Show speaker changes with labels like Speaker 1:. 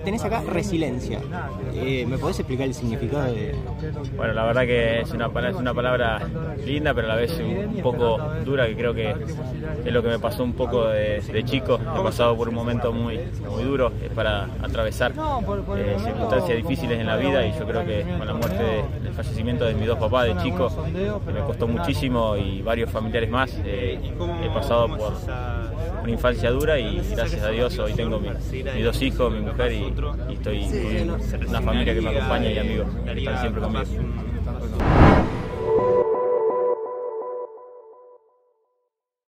Speaker 1: tenés acá resiliencia. ¿Me podés explicar el significado de...?
Speaker 2: Bueno, la verdad que es una palabra linda, pero a la vez un poco dura, que creo que es lo que me pasó un poco de chico. He pasado por un momento muy duro para atravesar circunstancias difíciles en la vida, y yo creo que con la muerte, el fallecimiento de mis dos papás de chico, que me costó muchísimo, y varios familiares más, he pasado por una infancia dura, y gracias a Dios hoy tengo mis dos hijos, mi mujer, y estoy con una familia que me acompaña y amigos que están siempre conmigo.